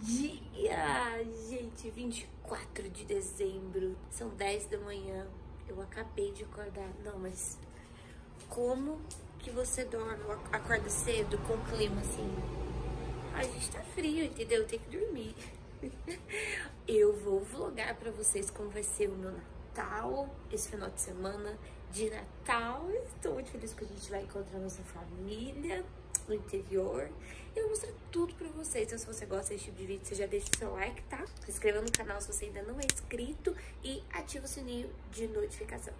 dia! Gente, 24 de dezembro, são 10 da manhã. Eu acabei de acordar. Não, mas como que você dorme, acorda cedo com o clima assim? A gente tá frio, entendeu? Tem que dormir. Eu vou vlogar pra vocês como vai ser o meu Natal, esse final de semana de Natal. Estou muito feliz que a gente vai encontrar nossa família no interior. Eu vou mostrar tudo pra vocês. Então, se você gosta desse tipo de vídeo, você já deixa o seu like, tá? Se inscreva no canal se você ainda não é inscrito e ativa o sininho de notificação.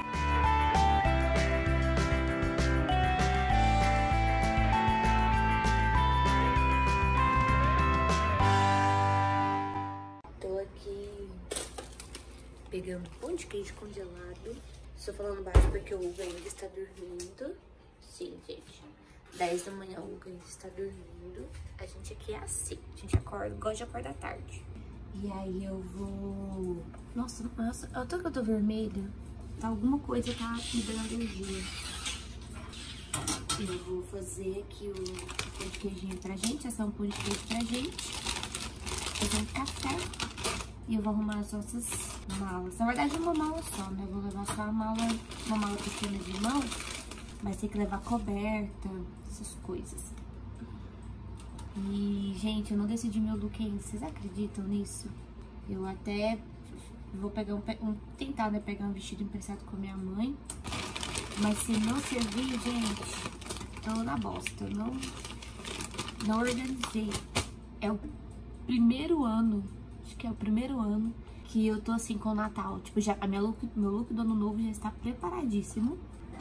Tô aqui pegando pão de queijo congelado. Estou falando baixo porque o Hugo ainda está dormindo. Sim, gente. 10 da manhã o Hugo ainda está dormindo. A gente aqui é assim. A gente acorda, gosta de acordar tarde. E aí eu vou... Nossa, até que eu tô vermelha. Tá, alguma coisa tá me dando alergia. Eu vou fazer aqui o pão de queijinho pra gente. Esse é um pão de queijo pra gente. Fazer um café. E eu vou arrumar as nossas malas. Na verdade, é uma mala só, né? Eu vou levar só uma mala pequena de mão. Mas tem que levar coberta, essas coisas. E, gente, eu não decidi meu look ainda. Vocês acreditam nisso? Eu até vou pegar tentar, né, pegar um vestido emprestado com a minha mãe. Mas se não servir, gente, tô na bosta. Eu não organizei. É o primeiro ano... Acho que é o primeiro ano que eu tô assim com o Natal. Tipo, já meu look do ano novo já está preparadíssimo.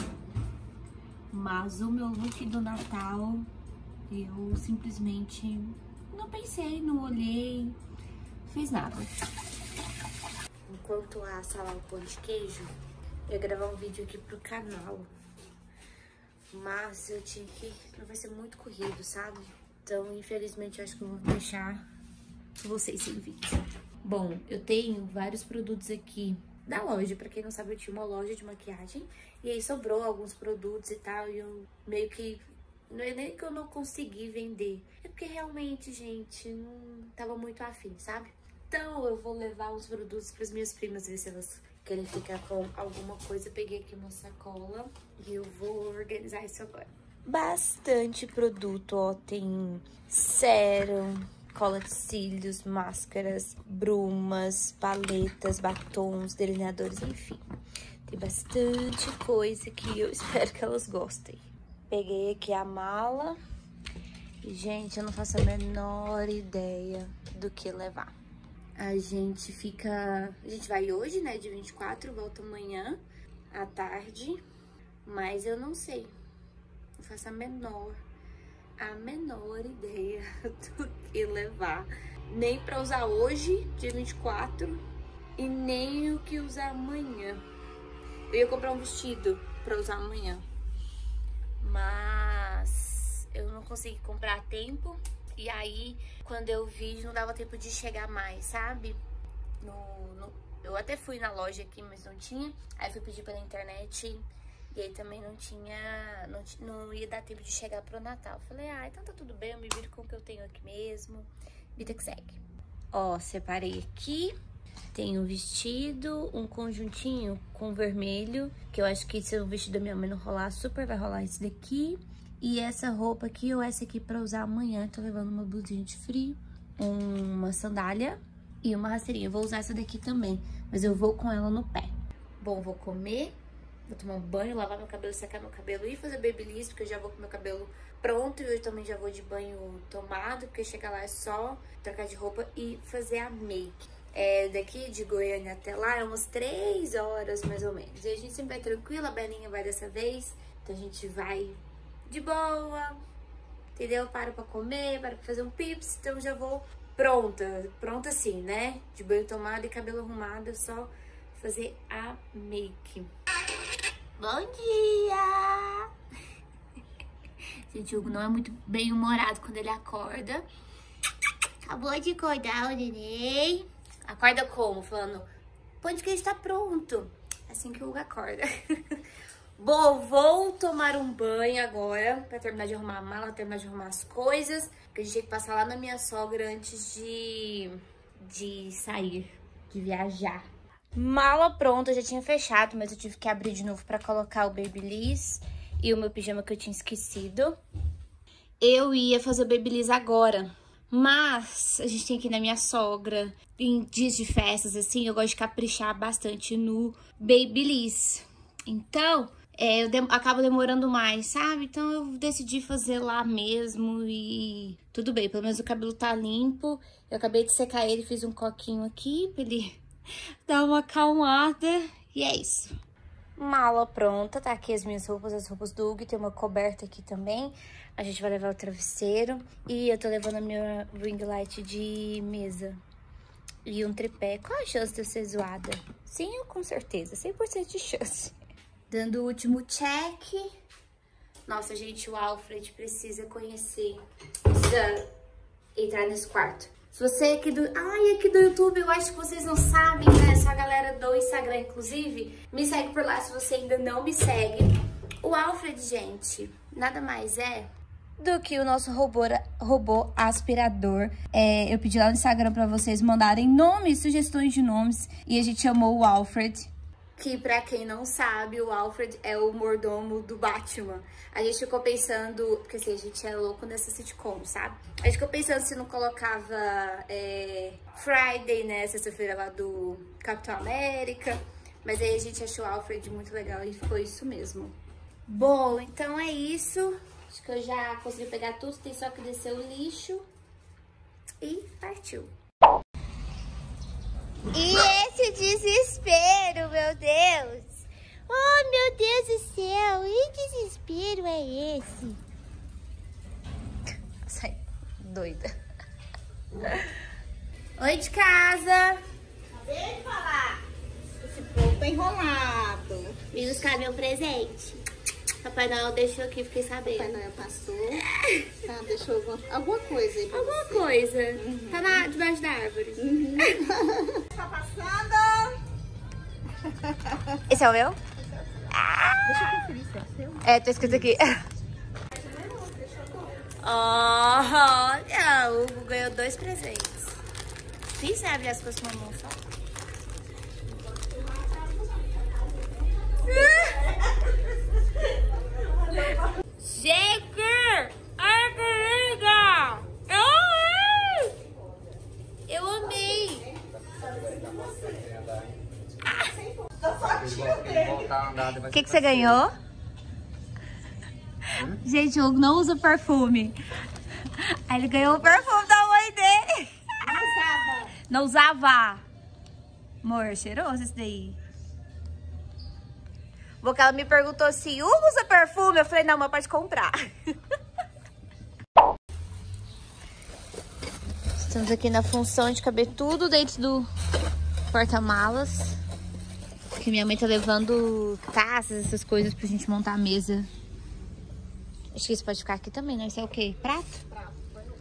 Mas o meu look do Natal, eu simplesmente não pensei, não olhei, não fiz nada. Enquanto assa lá o pão de queijo, eu ia gravar um vídeo aqui pro canal. Mas eu tinha que... Não vai ser muito corrido, sabe? Então, infelizmente, eu acho que eu vou deixar vocês sem vídeo. Bom, eu tenho vários produtos aqui da loja. Pra quem não sabe, eu tinha uma loja de maquiagem. E aí sobrou alguns produtos e tal. E eu meio que... Não é nem que eu não consegui vender. É porque realmente, gente, não tava muito afim, sabe? Então eu vou levar os produtos pras minhas primas, ver se elas querem ficar com alguma coisa. Eu peguei aqui uma sacola e eu vou organizar isso agora. Bastante produto, ó. Tem sérum, cola de cílios, máscaras, brumas, paletas, batons, delineadores, enfim. Tem bastante coisa que eu espero que elas gostem. Peguei aqui a mala. E, gente, eu não faço a menor ideia do que levar. A gente vai hoje, né, de 24, volta amanhã à tarde. Mas eu não sei. Não faço a menor ideia do que levar. Nem pra usar hoje, dia 24, e nem o que usar amanhã. Eu ia comprar um vestido pra usar amanhã, mas eu não consegui comprar a tempo. E aí, quando eu vi, não dava tempo de chegar mais, sabe? Eu até fui na loja aqui, mas não tinha. Aí fui pedir pela internet. E aí também não ia dar tempo de chegar pro Natal. Falei, então tá tudo bem, eu me viro com o que eu tenho aqui mesmo. Vida que segue. Ó, separei aqui. Tem um vestido, um conjuntinho com vermelho. Que eu acho que se o vestido da minha mãe não rolar, super vai rolar esse daqui. E essa roupa aqui, ou essa aqui pra usar amanhã. Tô levando uma blusinha de frio, uma sandália e uma rasteirinha. Eu vou usar essa daqui também, mas eu vou com ela no pé. Bom, vou comer. Vou tomar um banho, lavar meu cabelo, secar meu cabelo e fazer babyliss, porque eu já vou com meu cabelo pronto. E eu também já vou de banho tomado, porque chegar lá é só trocar de roupa e fazer a make. Daqui de Goiânia até lá é umas 3 horas, mais ou menos. E a gente sempre vai tranquila, a Belinha vai dessa vez. Então a gente vai de boa, entendeu? Para pra comer, para pra fazer um pips. Então já vou pronta assim, né? De banho tomado e cabelo arrumado, é só fazer a make. Bom dia! Gente, o Hugo não é muito bem humorado quando ele acorda. Acabou de acordar o neném. Acorda como? Falando, pão de queijo tá pronto. Assim que o Hugo acorda. Vou tomar um banho agora pra terminar de arrumar a mala, terminar de arrumar as coisas. Porque a gente tem que passar lá na minha sogra antes de sair, de viajar. Mala pronta, eu já tinha fechado, mas eu tive que abrir de novo pra colocar o Babyliss e o meu pijama que eu tinha esquecido. Eu ia fazer o Babyliss agora, mas a gente tem que ir na minha sogra. Em dias de festas, assim, eu gosto de caprichar bastante no Babyliss. Então, eu acabo demorando mais, sabe? Então, eu decidi fazer lá mesmo e tudo bem. Pelo menos o cabelo tá limpo. Eu acabei de secar ele, fiz um coquinho aqui pra ele dar uma acalmada. E é isso. Mala pronta, tá aqui as minhas roupas, as roupas do Hugo. Tem uma coberta aqui também. A gente vai levar o travesseiro. E eu tô levando a minha ring light de mesa. E um tripé. Qual a chance de eu ser zoada? Sim, eu com certeza. 100% de chance. Dando o último check. Nossa, gente, o Alfred precisa conhecer. Precisa entrar nesse quarto. Se você é aqui do... aqui do YouTube, eu acho que vocês não sabem, né? Só a galera do Instagram, inclusive. Me segue por lá se você ainda não me segue. O Alfred, gente, nada mais é do que o nosso robô aspirador. Eu pedi lá no Instagram pra vocês mandarem nomes, sugestões de nomes. E a gente chamou o Alfred. Que, pra quem não sabe, o Alfred é o mordomo do Batman. A gente ficou pensando... Porque assim, a gente é louco nessa sitcom, sabe? A gente ficou pensando se não colocava Friday, né? Sexta-feira lá do Capitão América. Mas aí a gente achou o Alfred muito legal e ficou isso mesmo. Bom, então é isso. Acho que eu já consegui pegar tudo. Tem só que descer o lixo. E partiu. E esse desespero, meu Deus. Oh, meu Deus do céu. Que desespero é esse? Sai, doida. Oi de casa. Acabei de falar. Esse povo tá enrolado. Vim buscar meu presente. Papai Noel deixou aqui, fiquei sabendo. Papai Noel passou. Tá, deixou alguma coisa aí pra alguma você. Coisa. Tá debaixo da árvore. Tá passando. Esse é o meu? Deixa eu conferir se é o seu. Tá escrito aqui. Olha, o Hugo ganhou 2 presentes. Difícil abrir as coisas com uma mão só. Gente! Ai, que linda! Eu amei! O que você ganhou? Gente, o Hugo não usa perfume. Aí ele ganhou o perfume da mãe dele. Não usava. Não usava. Amor, cheiroso esse daí. Porque ela me perguntou se Hugo usa perfume. Eu falei, não, mas pode comprar. Estamos aqui na função de caber tudo dentro do porta-malas. Que minha mãe tá levando taças, essas coisas pra gente montar a mesa. Acho que isso pode ficar aqui também, né? Isso é o quê? Prato? Prato.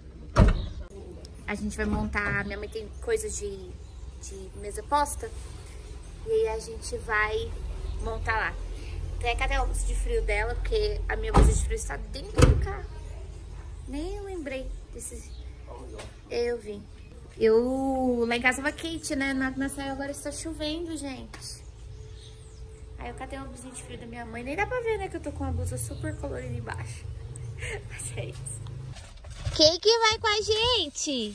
A gente vai montar... Minha mãe tem coisas de mesa posta. E aí a gente vai montar lá. Tem até a bolsa de frio dela, porque a minha bolsa de frio está dentro do carro. Nem lembrei desses... Eu vi. Lá em casa tava quente, né? Na saia agora está chovendo, gente. Aí eu catei uma blusinha de frio da minha mãe. Nem dá pra ver, né? Que eu tô com uma blusa super colorida embaixo. Mas é isso. Quem que vai com a gente?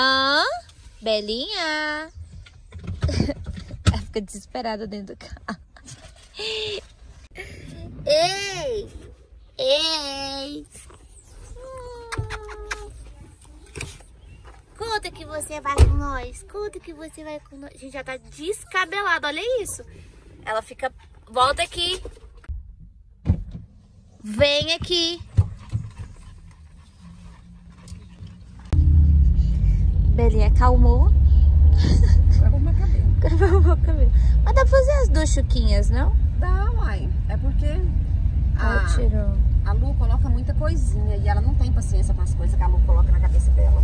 Belinha? Ela fica desesperada dentro do carro. Ei! Ei! Conta que você vai com nós. Conta que você vai com nós. A gente já tá descabelado, olha isso. Ela fica... Volta aqui. Vem aqui. Belinha acalmou. Agora vou arrumar cabelo. Agora vai arrumar o cabelo. Mas dá pra fazer as 2 chuquinhas, não? Dá, uai. É porque Tirou. a Lu coloca muita coisinha e ela não tem paciência com as coisas que a Lu coloca na cabeça dela.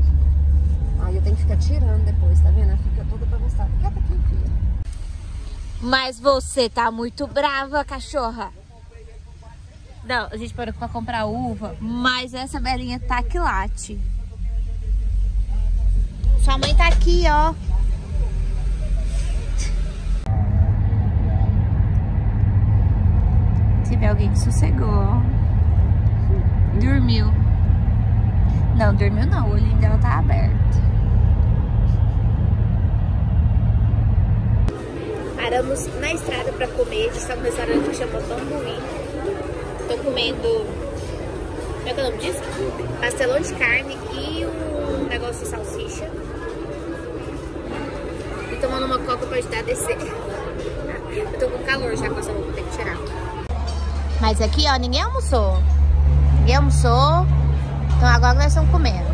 Aí eu tenho que ficar tirando depois, tá vendo? Ela fica toda bagunçada. Quieta aqui, filha. Mas você tá muito brava, cachorra. Não, a gente parou pra comprar uva, mas essa belinha tá que late. Sua mãe tá aqui, ó. Teve alguém que sossegou, ó. Dormiu. Não, dormiu não, o olhinho dela tá aberto. Paramos na estrada pra comer, a gente tá num restaurante que chama Bambuí. Tô comendo, como é que é o nome disso? Pastelão de carne e um negócio de salsicha. E tomando uma coca pra ajudar a descer. Eu tô com calor já com essa roupa, tem que tirar. Mas aqui, ó, ninguém almoçou. Ninguém almoçou. Então agora nós estamos comendo.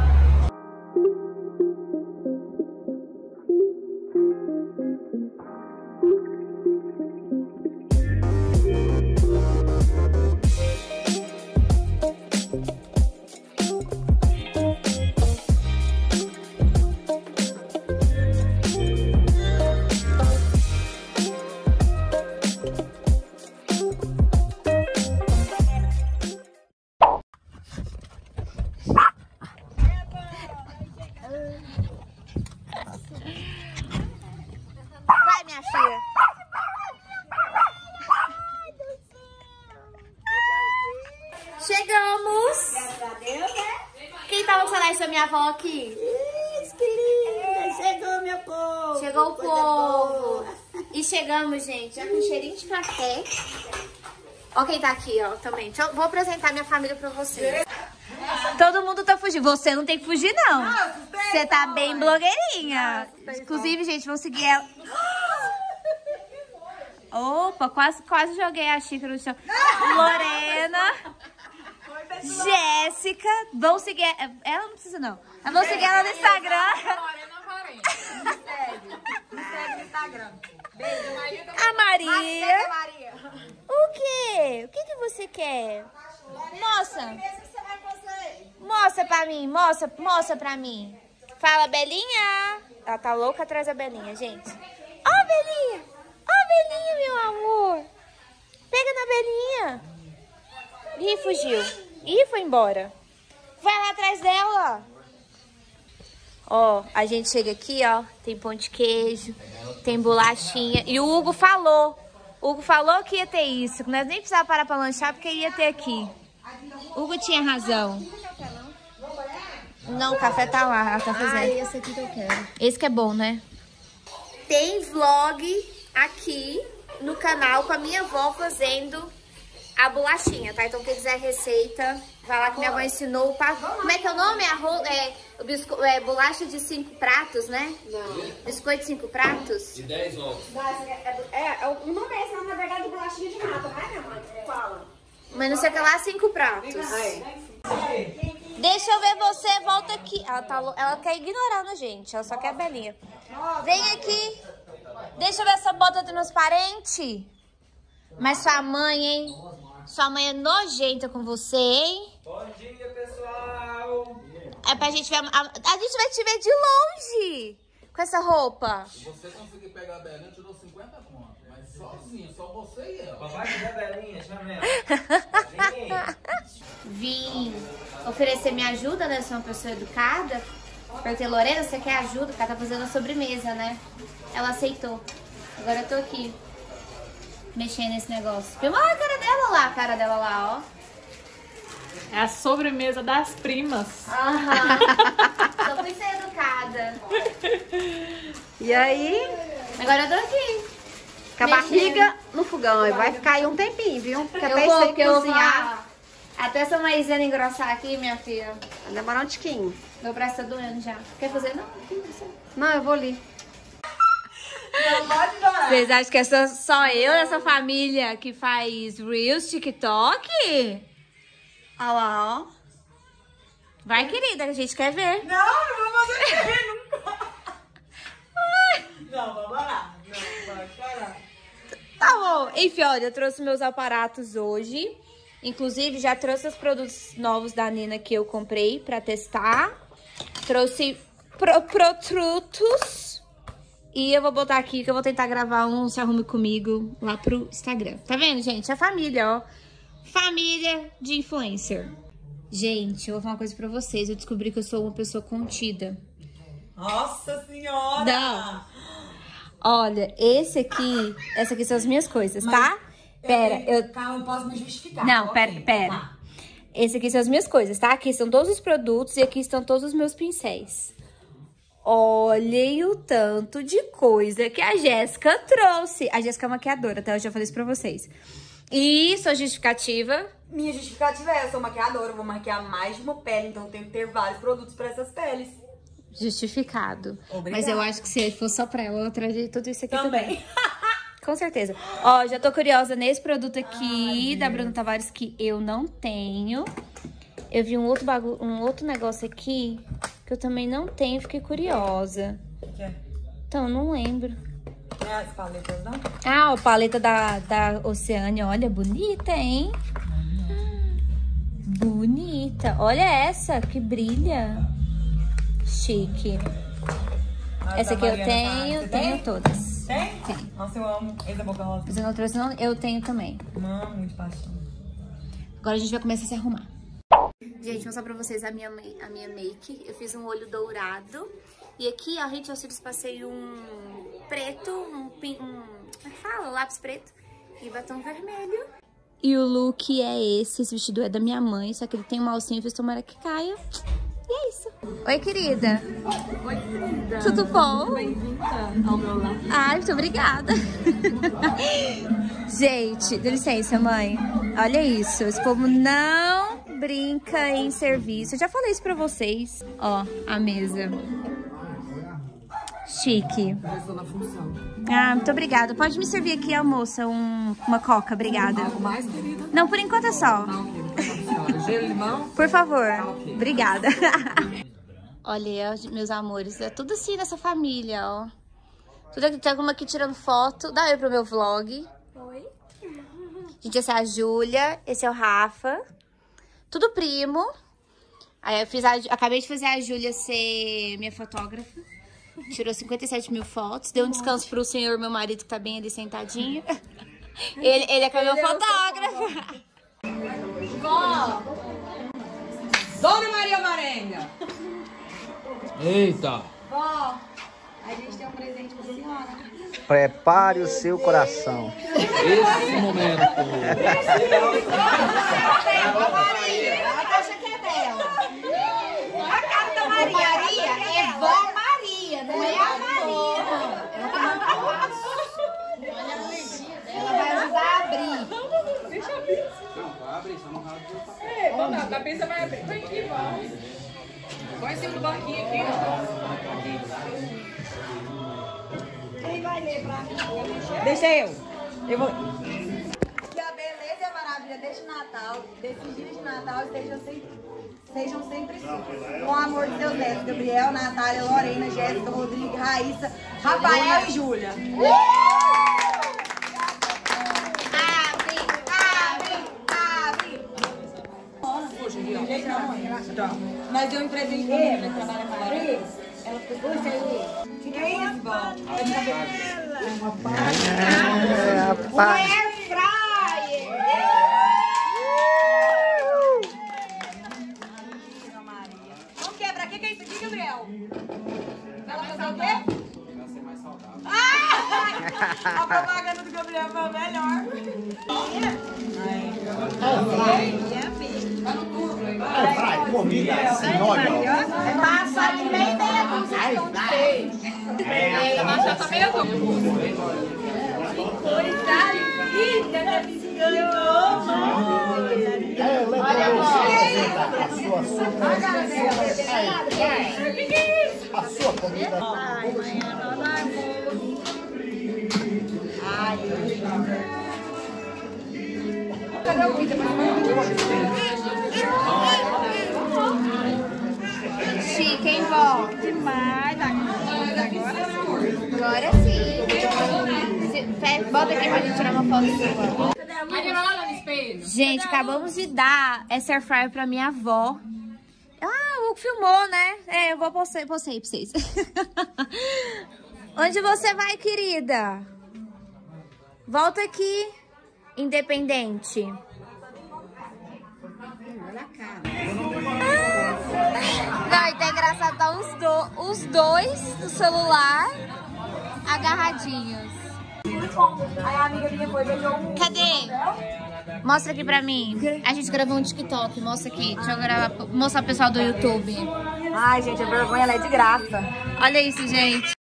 Vai, minha filha. Chegamos. Quem tava falando isso? A minha avó aqui. Isso, que linda. Chegou, meu povo. Chegou o povo. E chegamos, gente, já com cheirinho de café. Ó quem tá aqui, ó, também. Vou apresentar minha família pra vocês. Todo mundo tá fugindo. Você não tem que fugir, não. Você tá bem blogueirinha. Inclusive, gente, vão seguir ela. Opa, quase joguei a xícara no chão. Lorena, Jéssica, vão seguir. Ela não precisa, não. Vão seguir ela no Instagram. Me segue no Instagram. Beijo. A Maria. O quê? O que você quer? Mostra. Mostra pra mim, mostra pra mim. Fala, Belinha. Ela tá louca atrás da Belinha, gente. Ó, Belinha. Ó, Belinha, meu amor. Pega na Belinha. Ih, fugiu. Ih, foi embora. Vai lá atrás dela. Ó, a gente chega aqui, ó. Tem pão de queijo, tem bolachinha. E o Hugo falou. O Hugo falou que ia ter isso. Que nós nem precisávamos parar pra lanchar porque ia ter aqui. O Hugo tinha razão. Não, o café tá lá, ela tá fazendo. Esse aqui que eu quero. Esse que é bom, né? Tem vlog aqui no canal com a minha avó fazendo a bolachinha, tá? Então quem quiser receita, vai lá que minha avó ensinou. Como é que é o nome? Bolacha de 5 pratos, né? Não. Biscoito de 5 pratos? De 10 ovos. O nome é esse, mas na verdade bolachinha de nata, não é, minha mãe? Fala. Mas não sei o que lá, 5 pratos. Deixa eu ver você, volta aqui. Ela quer ignorar a gente, ela só quer a Belinha. Vem aqui. Deixa eu ver essa bota transparente. Mas sua mãe, hein? Sua mãe é nojenta com você, hein? Bom dia, pessoal. É pra gente ver. A gente vai te ver de longe com essa roupa. Se você conseguir pegar a Belinha, eu te dou 50 conto. Mas sozinho, só você e ela. Papai que der Belinha, chama ela. Vim oferecer minha ajuda, né? Sou uma pessoa educada. Perguntei, Lorena, você quer ajuda? Porque ela tá fazendo a sobremesa, né? Ela aceitou. Agora eu tô aqui, mexendo nesse negócio. Filma a cara dela lá, ó. É a sobremesa das primas. Aham. Tô muito educada. E aí, Agora eu tô aqui. com a barriga no fogão. E vai ficar aí um tempinho, viu? Porque até isso aí cozinhar. Até essa maisena engrossar aqui, minha filha. Vai demorar um tiquinho. Meu braço tá doendo já. Quer fazer? Não? Não, eu vou ali. Vocês acham que é só eu nessa família que faz Reels, TikTok? Olha lá, ó. Vai, querida, a gente quer ver. Não vou fazer nunca. Não, vamos lá. Não, vai chorar. Tá bom. Enfim, olha, eu trouxe meus aparatos hoje. Inclusive, já trouxe os produtos novos da Nina que eu comprei pra testar. Trouxe produtos. E eu vou botar aqui que eu vou tentar gravar um Se Arrume Comigo lá pro Instagram. Tá vendo, gente? A família, ó. Família de influencer. Gente, eu vou falar uma coisa pra vocês. Eu descobri que eu sou uma pessoa contida. Nossa senhora! Não. Olha, essas aqui são as minhas coisas, tá? Pera, Calma, eu posso me justificar. Não, Ok, pera. tá. Esse aqui são as minhas coisas, tá? Aqui estão todos os produtos e aqui estão todos os meus pincéis. Olhem o tanto de coisa que a Jéssica trouxe. A Jéssica é maquiadora, tá? Eu já falei isso pra vocês. E sua justificativa? Minha justificativa é, eu sou maquiadora, eu vou maquiar mais de uma pele, então eu tenho que ter vários produtos pra essas peles. Justificado. Obrigada. Mas eu acho que se fosse só pra ela, eu traria tudo isso aqui também. Com certeza. Ó, já tô curiosa nesse produto aqui da Bruna Tavares que eu não tenho. Eu vi um outro negócio aqui que eu também não tenho, fiquei curiosa. O que é? Então, não lembro. Não é as paletas, não? Ah, a paleta da Oceania. Olha, bonita, hein? Bonita. Olha essa, que brilha. Chique. Essa aqui eu tenho todas. Tem? Tem. Nossa, eu amo. Esse é Boca Rosa. Mas eu não trouxe, não. Eu tenho também. Amo de paixão. Agora a gente vai começar a se arrumar. Gente, vou mostrar pra vocês a minha make. Eu fiz um olho dourado. E aqui, ó, gente, eu passei um preto, como é que fala? Lápis preto e batom vermelho. E o look é esse vestido é da minha mãe, só que ele tem um alcinho, fiz tomara que caia. E é isso. Oi, querida. Oi, querida. Tudo bom? Bem-vinda ao meu lar. Ai, muito obrigada. Gente, dá licença, mãe. Olha isso. Esse povo não brinca em serviço. Eu já falei isso pra vocês. Ó, a mesa. Chique. Ah, muito obrigada. Pode me servir aqui, a moça, uma coca, obrigada. Algo mais, querida? Não, por enquanto é só. Gelo, limão? Por favor. Obrigada. Olha, meus amores, é tudo assim nessa família, ó. Tudo aqui, tem uma aqui tirando foto. Dá oi pro meu vlog. Oi. Gente, essa é a Júlia, esse é o Rafa. Tudo primo. Aí eu acabei de fazer a Júlia ser minha fotógrafa. Tirou 57 mil fotos. Deu um descanso pro senhor, meu marido, que tá bem ali sentadinho. Ele é que é meu fotógrafo. Vó! Dona Maria Marenga! Eita! Ó, a gente tem um presente pra senhora. Prepare o seu coração. Esse momento. A caixa que é dela. A cara da Maria é vó Maria, não é a Maria, não. Ela vai ajudar a abrir. Deixa eu abrir. Não, vai abrir, só não abre. Vamos lá, da pizza vai abrir. Vem aqui, vamos. Põe em cima do banquinho aqui, Quem vai ler pra mim? Deixa eu. Eu vou... Que a beleza e a maravilha deste Natal, desses dias de Natal, sejam sempre com o amor de seus netos, Gabriel, Natália, Lorena, Jéssica, Rodrigo, Raíssa, Rafael e Júlia. Mas eu empresei pra mim, né? Trabalha com a Lorena. Ela ficou com isso. Que é isso, vó? Air fryer! Vamos quebrar. O que é isso aqui, Gabriel? Ela fazer o quê? Vai ser mais saudável. A propaganda do Gabriel foi a melhor. Comida assim, olha. Passa de meia dúzia de peixe. Ela tá meio Coisa linda da vizinha. A sua comida. Chique, hein, vó? Demais. Agora sim. Bota aqui pra gente tirar uma foto sua. olha no espelho. Gente, acabamos de dar essa air fryer pra minha avó. Ah, o Hugo filmou, né? É, eu vou postei pra vocês. Onde você vai, querida? Volta aqui, independente. Não, e tá engraçado, tá os dois no celular agarradinhos. Aí a amiga minha foi, beijou um... Cadê? Mostra aqui pra mim. A gente gravou um TikTok, mostra aqui. Deixa eu mostrar pro pessoal do YouTube. Ai, gente, a vergonha ela é de graça. Olha isso, gente.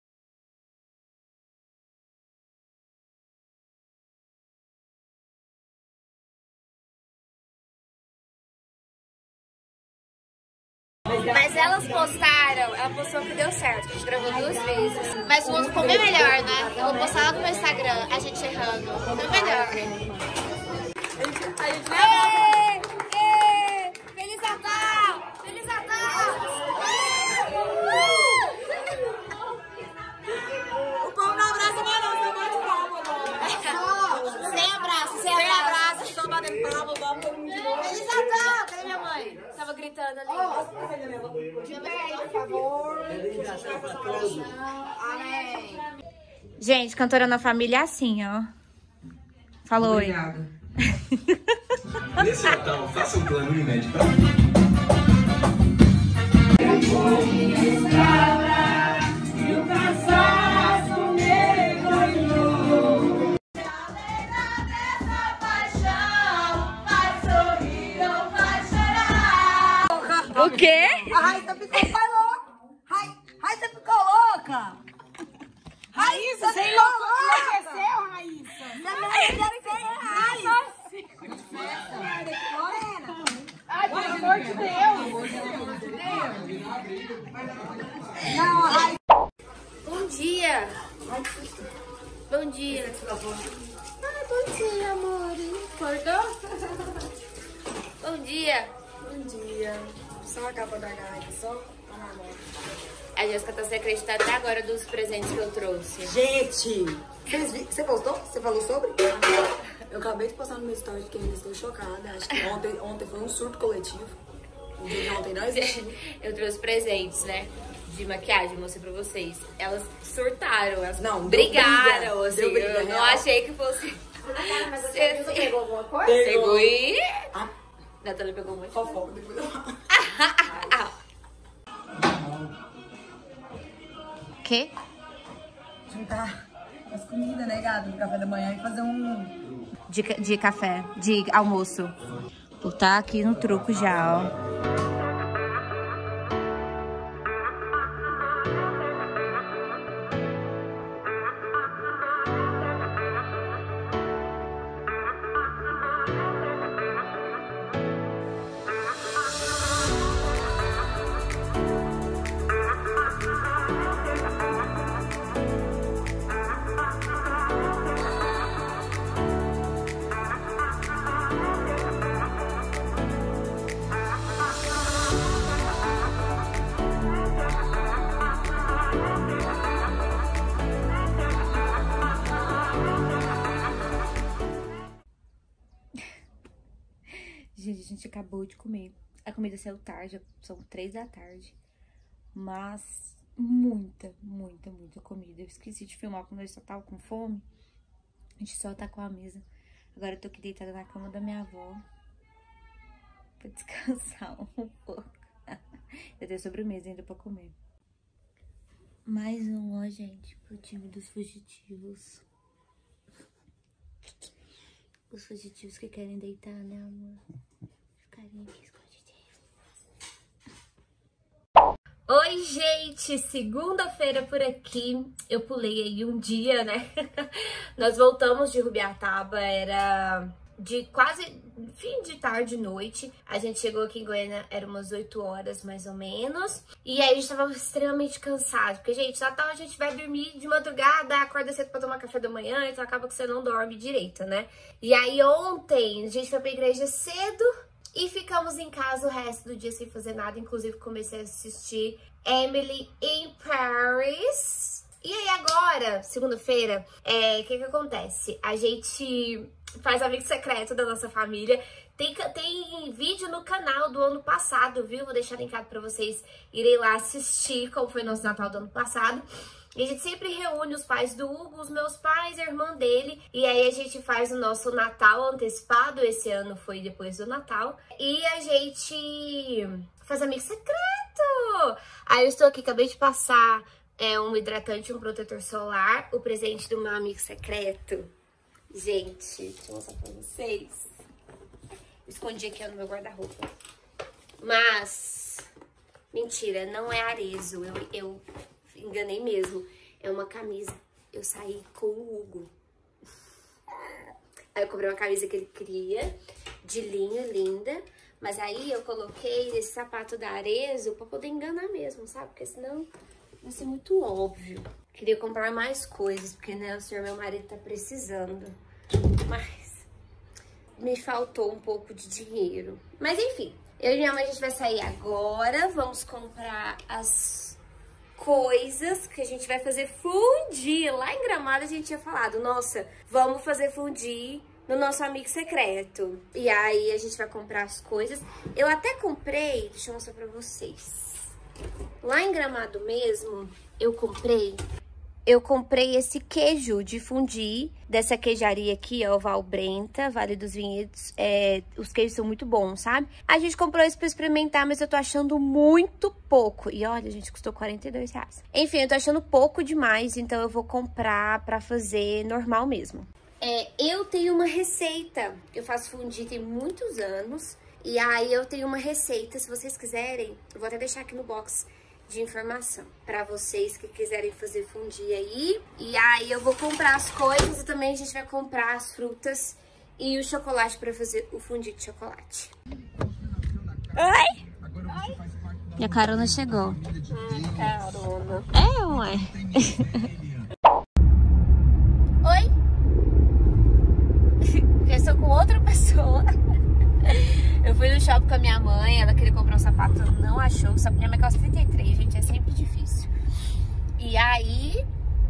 Mas elas postaram, ela postou que deu certo, a gente gravou 2 vezes. Mas o outro ficou bem melhor, né? Eu vou postar lá no meu Instagram, a gente errando. Foi melhor. Feliz Natal! Feliz Natal! O povo não abraça mais não, só bate palma agora. Sem abraço, sem abraço. Só batendo palma, vamos todo mundo de novo. Feliz Natal! Cadê minha mãe? Tava gritando ali. Por favor. Amém. Gente, cantora na família é assim, ó. Falou. Obrigada. Nesse Natal, faça um plano Unimed. O quê? A Raíssa ficou louca. Raíssa ficou louca. Raíssa, você enlouqueceu, Raíssa. Você Lorena. Ai, pelo amor de Deus. Bom dia. Bom dia. Ai, bom dia, amor. Acordou? Bom dia. Bom dia. Só a capa da garrafa, só a mamãe. A Jéssica tá sem acreditar até agora dos presentes que eu trouxe. Gente, você postou? Você falou sobre? Eu acabei de postar no meu story porque eu estou chocada. Acho que ontem foi um surto coletivo. O dia de ontem não existiu. Eu trouxe presentes, né? De maquiagem, mostrei pra vocês. Elas surtaram, elas não, brigaram, assim. Deu briga, eu não achei que fosse... Mas você pegou alguma coisa? Pegou e... Natália pegou muito. Fofoca, depois eu falo. Quê? Juntar as comidas, né, gado? No café da manhã e fazer um... De café, de almoço. Vou tá aqui no truco já, ó. Gente, a gente acabou de comer. A comida saiu tarde, são 3 da tarde. Mas muita comida. Eu esqueci de filmar quando eu só tava com fome. A gente só tá com a mesa. Agora eu tô aqui deitada na cama da minha avó. Pra descansar um pouco. Eu tenho sobremesa ainda pra comer. Mais um, ó, gente, pro time dos fugitivos. Os fugitivos que querem deitar, né, amor? Ficarem aqui escondidinhos. Oi, gente! Segunda-feira por aqui. Eu pulei aí um dia, né? Nós voltamos de Rubiataba, era de quase fim de tarde, noite. A gente chegou aqui em Goiânia, era umas 8 horas, mais ou menos. E aí a gente tava extremamente cansado. Porque, gente, Natal a gente vai dormir de madrugada, acorda cedo pra tomar café da manhã, então acaba que você não dorme direito, né? E aí ontem a gente foi pra igreja cedo e ficamos em casa o resto do dia sem fazer nada. Inclusive comecei a assistir Emily in Paris. E aí agora, segunda-feira, o que acontece? A gente faz amigo secreto da nossa família. Tem vídeo no canal do ano passado, viu? Vou deixar linkado pra vocês irem lá assistir como foi nosso Natal do ano passado. E a gente sempre reúne os pais do Hugo, os meus pais, a irmã dele. E aí a gente faz o nosso Natal antecipado. Esse ano foi depois do Natal. E a gente faz amigo secreto. Aí eu estou aqui, acabei de passar um hidratante e um protetor solar. O presente do meu amigo secreto. Gente, deixa eu mostrar pra vocês. Escondi aqui no meu guarda-roupa. Mas, mentira, não é Arezzo. Eu enganei mesmo. É uma camisa. Eu saí com o Hugo. Aí eu comprei uma camisa que ele queria, de linho, linda. Mas aí eu coloquei esse sapato da Arezzo pra poder enganar mesmo, sabe? Porque senão vai ser muito óbvio. Queria comprar mais coisas, porque, né, o senhor meu marido tá precisando. Mas me faltou um pouco de dinheiro. Mas enfim, eu e minha mãe, a gente vai sair agora. Vamos comprar as coisas que a gente vai fazer fundir. Lá em Gramado a gente tinha falado, nossa, vamos fazer fundir no nosso amigo secreto. E aí a gente vai comprar as coisas. Eu até comprei, deixa eu mostrar pra vocês. Lá em Gramado mesmo, eu comprei esse queijo de fundir, dessa queijaria aqui, ó, Valbrenta, Vale dos Vinhedos. Os queijos são muito bons, sabe? A gente comprou isso pra experimentar, mas eu tô achando muito pouco. E olha, gente, custou R$42. Enfim, eu tô achando pouco demais, então eu vou comprar pra fazer normal mesmo. Eu tenho uma receita, eu faço fundir tem muitos anos. E aí eu tenho uma receita, se vocês quiserem, eu vou até deixar aqui no box de informação pra vocês que quiserem fazer fundir aí. E aí eu vou comprar as coisas e também a gente vai comprar as frutas e o chocolate pra fazer o fundir de chocolate. Oi? Minha carona chegou. Carona. Ué. Oi? Eu estou com outra pessoa. Eu fui no shopping com a minha mãe, ela queria comprar um sapato, não achou. Só minha mãe calça 33, gente, é sempre difícil. E aí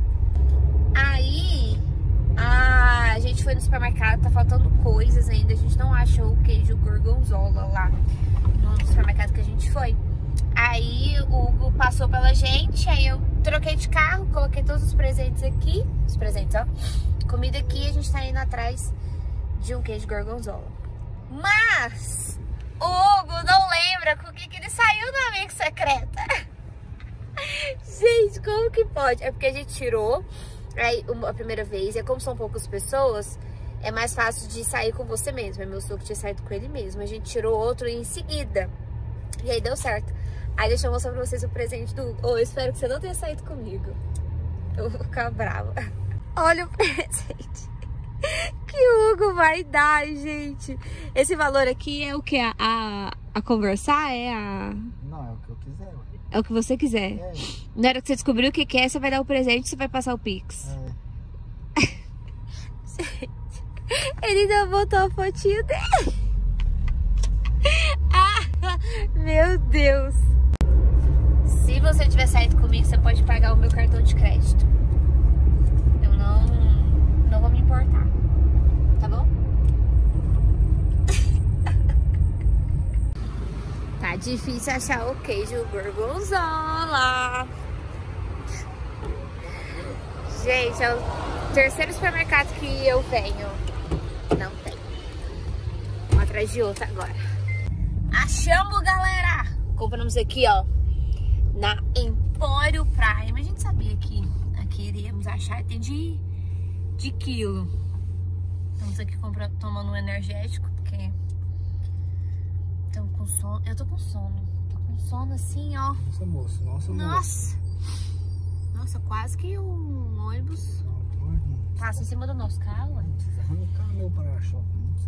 a gente foi no supermercado, tá faltando coisas ainda. A gente não achou o queijo gorgonzola lá no supermercado que a gente foi. Aí o Hugo passou pela gente, aí eu troquei de carro, coloquei todos os presentes aqui. Os presentes, ó. Comida aqui, a gente tá indo atrás de um queijo gorgonzola. Mas o Hugo não lembra com o que ele saiu no amigo secreta. Gente, como que pode? É porque a gente tirou a primeira vez. E como são poucas pessoas, é mais fácil de sair com você mesmo. Meu sogro tinha saído com ele mesmo. A gente tirou outro em seguida. E aí deu certo. Aí deixa eu mostrar pra vocês o presente do Hugo. Eu espero que você não tenha saído comigo. Eu vou ficar brava. Olha o presente que o Hugo vai dar, gente. Esse valor aqui é o que? A conversar? Não, é o que eu quiser. É o que você quiser. Na hora que você descobrir o que quer, você vai dar o presente e você vai passar o Pix. Gente, ele ainda botou a fotinha dele. Meu Deus. Se você tiver saído comigo, você pode pagar o meu cartão de crédito. Eu não vou me importar. Tá bom? Tá difícil achar o queijo gorgonzola. Gente, é o terceiro supermercado que eu venho. Não tem. Um atrás de outro agora. Achamos, galera! Compramos aqui, ó, na Empório Prime. A gente sabia que aqui iríamos achar. Tem de quilo. Estamos aqui tomando um energético, porque estamos com sono. Eu tô com sono. Tô com sono assim, ó. Nossa, moço. Nossa, quase que um ônibus passa em cima do nosso carro. Precisa arrancar meu para-choque.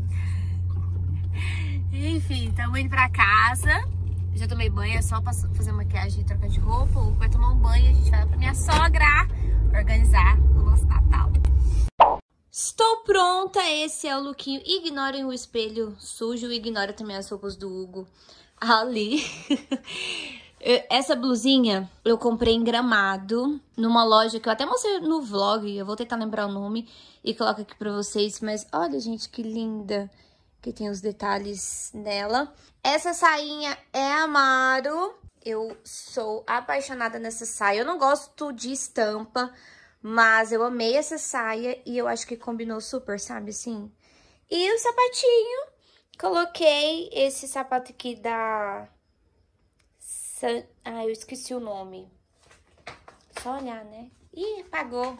Enfim, estamos indo pra casa. Eu já tomei banho, é só pra fazer maquiagem e trocar de roupa. O Hugo vai tomar um banho e a gente vai lá pra minha sogra organizar o nosso Natal. Estou pronta, esse é o lookinho. Ignorem o espelho sujo, ignora também as roupas do Hugo ali. Essa blusinha eu comprei em Gramado, numa loja que eu até mostrei no vlog, eu vou tentar lembrar o nome e coloco aqui pra vocês. Mas olha, gente, que linda. que tem os detalhes nela. Essa sainha é Amaro. Eu sou apaixonada nessa saia. Eu não gosto de estampa, mas eu amei essa saia e eu acho que combinou super, sabe assim? E o sapatinho, coloquei esse sapato aqui da... eu esqueci o nome. Só olhar, né? Ih, apagou.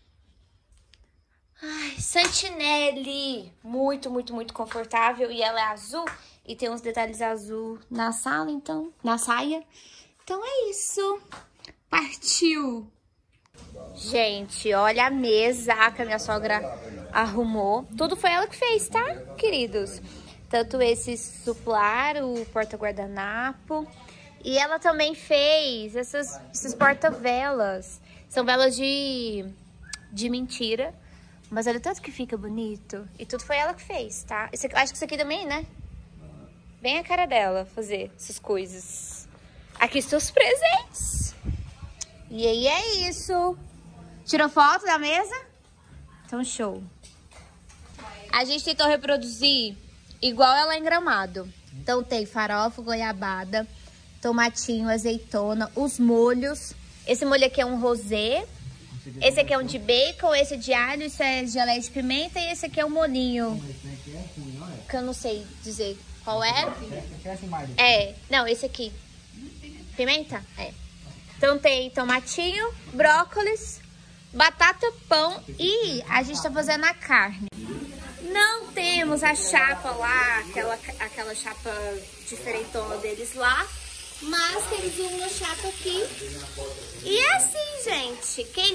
Ai, Santinelli. Muito, muito, muito confortável. E ela é azul. E tem uns detalhes azul na sala, então... na saia. Então é isso. Partiu. Gente, olha a mesa que a minha sogra arrumou. Tudo foi ela que fez, tá, queridos? Tanto esse suplar, o porta-guardanapo. E ela também fez esses porta-velas. São velas de mentira. Mas olha o tanto que fica bonito. E tudo foi ela que fez, tá? Acho que isso aqui também, né? Bem a cara dela fazer essas coisas. Aqui estão os presentes. E aí é isso. Tirou foto da mesa? Então show. A gente tentou reproduzir igual ela em Gramado. Então tem farofa, goiabada, tomatinho, azeitona, os molhos. Esse molho aqui é um rosé. Esse aqui é um de bacon, esse é de alho, isso é geleia de pimenta e esse aqui é um molinho. Que eu não sei dizer qual é. É, não, esse aqui. Pimenta? É. Então tem tomatinho, brócolis, batata, pão e a gente tá fazendo a carne. Não temos a chapa lá, aquela chapa diferentona deles lá. Mas temos uma chapa aqui. E é assim, gente. Quem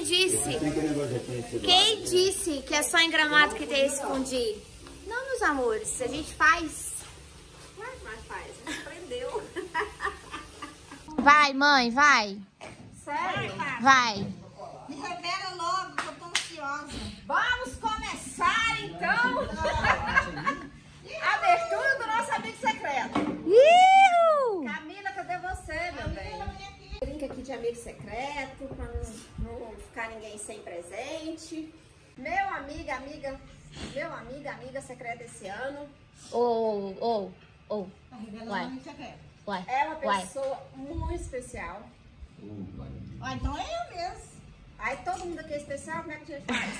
disse que é só em Gramado que tem esse fundi? Não, meus amores. A gente faz. Mas faz. A gente aprendeu. Vai, mãe, vai. Sério? Vai. Me revela logo, que eu tô ansiosa. Vamos começar, então, a abertura do nosso amigo secreto. Camila, cadê você, meu bem? Brinca aqui de amigo secreto, pra não ficar ninguém sem presente. Meu amigo, amiga secreta esse ano. Uai. É uma pessoa muito especial. Então é eu mesmo. Aí todo mundo aqui é especial, como é que a gente faz?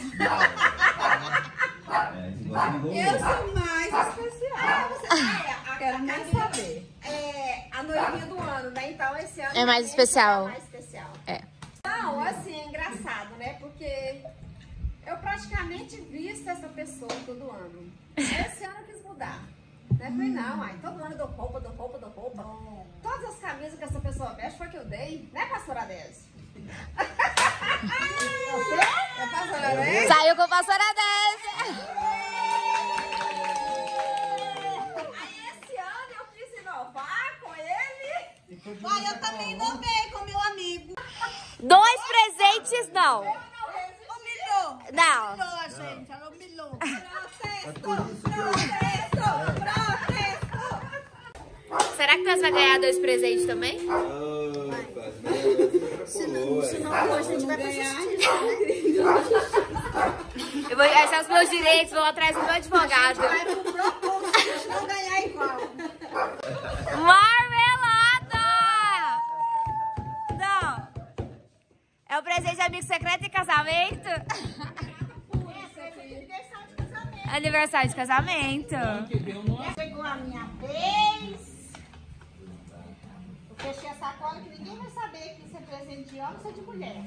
Eu sou mais especial. Quero mais saber. É a noivinha do ano, né? Então esse ano é mais especial. Mais especial. É. Não, assim, é engraçado, né? Porque eu praticamente visto essa pessoa todo ano. Esse ano eu quis mudar. Né? Falei, não, todo ano eu dou roupa. Todas as camisas que essa pessoa veste foi que eu dei, né, pastora Adésia? Você? É pastora Adésia? Saiu com a pastora Adésia. Aí esse ano eu quis inovar com ele. Eu também inovei com meu amigo. 2 presentes, não. Humilhou. Não. Humilhou, gente. Ela humilhou. Será que nós vamos ganhar 2 presentes também? Se não hoje a gente vai pra justiça. Eu vou achar os meus direitos, vou atrás do meu advogado. Vai pro propósito, se a gente não ganhar igual. Marmelada! Não. É o presente de amigo secreto e casamento? Aniversário de casamento. Chegou a minha vez. Eu fechei a sacola que ninguém vai saber que isso é presente de homem ou de mulher.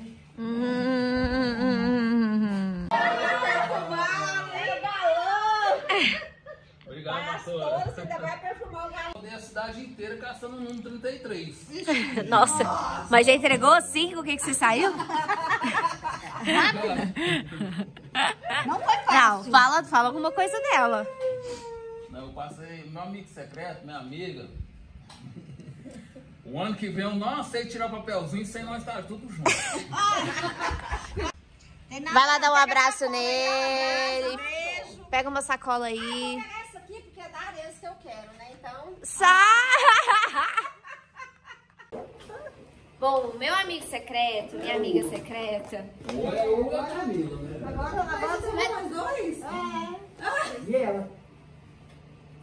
Obrigado, pastora. Você ainda vai perfumar o galão. Rodei a cidade inteira caçando o número 33. Nossa, mas já entregou 5? O que você saiu? Não foi fácil. Não, fala alguma coisa dela. Não, eu passei, meu amigo secreto, minha amiga. O ano que vem eu não aceito tirar o papelzinho sem nós estar tudo junto. Vai lá dar um abraço nele. Pega uma sacola aí. Eu vou pegar essa aqui porque é da Ares que eu quero, né? Então... Bom, meu amigo secreto, minha amiga secreta. Agora você vai os dois? É. E ela?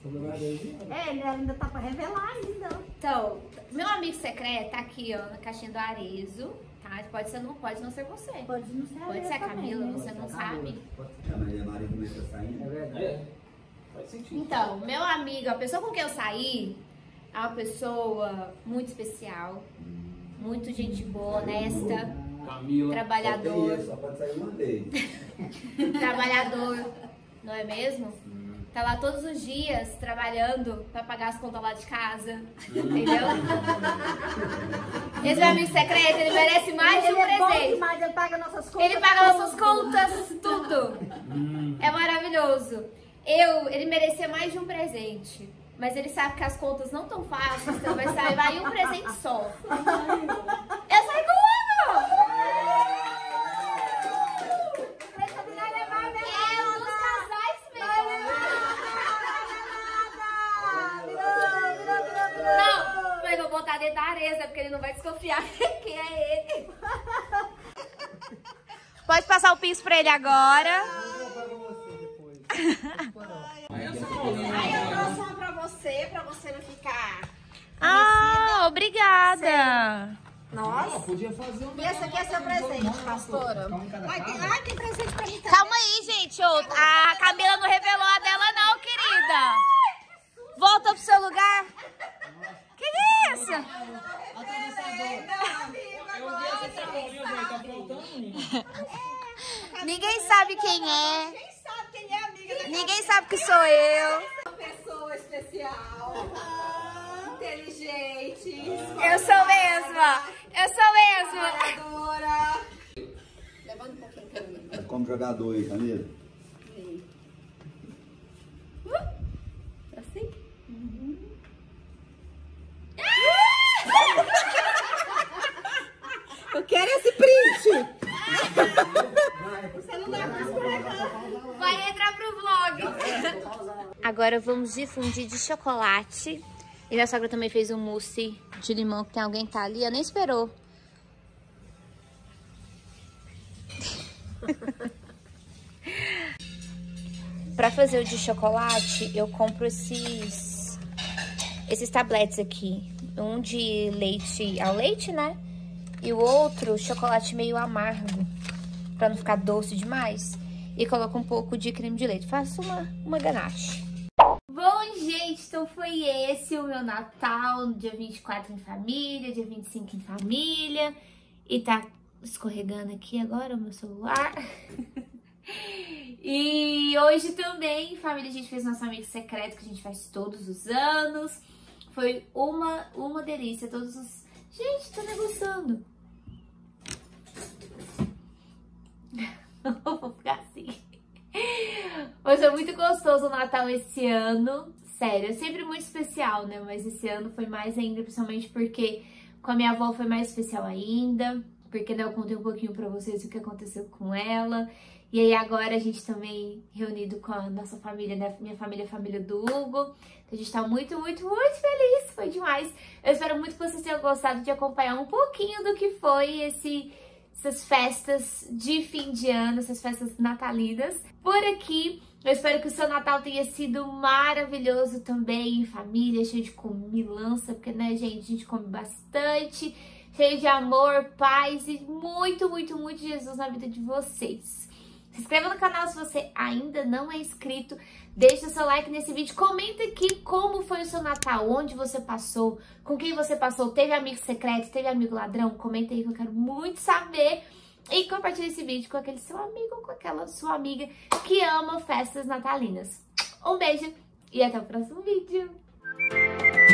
Ele ainda tá pra revelar ainda. Então, meu amigo secreto tá aqui, ó, na caixinha do Arezo, tá? Pode ser, não pode não ser você. Pode não ser Pode ser a Camila, você não sabe. Faz sentido. Então, meu amigo, a pessoa com quem eu saí é uma pessoa muito especial, muito gente boa, honesta, Camila. trabalhador. Só pode sair uma vez. Trabalhador, não é mesmo? Tá lá todos os dias trabalhando pra pagar as contas lá de casa, entendeu? Esse meu amigo secreto, ele merece mais de um presente. Mas ele paga nossas contas. Ele paga nossas contas, tudo. É maravilhoso. Ele merecia mais de um presente. Mas ele sabe que as contas não tão fáceis, então vai sair um presente só. Eu saio com o eu vou botar dentro da Areza, porque ele não vai desconfiar quem é ele. Pode passar o piso pra ele agora. Aí eu trouxe uma pra você não ficar... Ah, obrigada. Nossa. Podia fazer um... E esse aqui é seu presente, pastora. Ai, tem presente pra mim também. Calma aí, gente. A Camila não revelou a dela não, querida. Volta pro seu lugar. Que é isso? Ninguém sabe quem é. Quem sabe quem é amiga da Ninguém sabe que sou eu. Uma pessoa especial. Inteligente. Eu sou mesma. Eu sou mesma. Trabalhadora. Levanta um pouquinho, Camila. É como jogador aí, Camila. Assim? Eu quero esse print. Você não dá pra escorregar. Vai entrar pro vlog. Agora vamos difundir de chocolate. E minha sogra também fez um mousse de limão, que tem alguém que tá ali. Ela nem esperou. Pra fazer o de chocolate, eu compro esses tabletes aqui. Um de leite ao leite, né? E o outro, chocolate meio amargo, pra não ficar doce demais. E coloco um pouco de creme de leite. Faço uma ganache. Bom, gente, então foi esse o meu Natal, dia 24 em família, dia 25 em família. E tá escorregando aqui agora o meu celular. E hoje também, família, a gente fez nosso amigo secreto, que a gente faz todos os anos. Foi uma delícia, todos os... Gente, tô negociando. Vou ficar assim. Mas foi muito gostoso o Natal esse ano. Sério, é sempre muito especial, né? Mas esse ano foi mais ainda, principalmente porque com a minha avó foi mais especial ainda. Porque daí eu contei um pouquinho pra vocês o que aconteceu com ela. E aí agora a gente também reunido com a nossa família, né? Minha família, a família do Hugo. Então a gente tá muito, muito, muito feliz. Foi demais. Eu espero muito que vocês tenham gostado de acompanhar um pouquinho do que foi essas festas de fim de ano, essas festas natalinas por aqui. Eu espero que o seu Natal tenha sido maravilhoso também, em família, cheio de comilança, porque, né, gente, a gente come bastante, cheio de amor, paz e muito, muito, muito Jesus na vida de vocês. Se inscreva no canal se você ainda não é inscrito, deixa o seu like nesse vídeo, comenta aqui como foi o seu Natal, onde você passou, com quem você passou, teve amigo secreto, teve amigo ladrão, comenta aí que eu quero muito saber. E compartilhe esse vídeo com aquele seu amigo ou com aquela sua amiga que ama festas natalinas. Um beijo e até o próximo vídeo.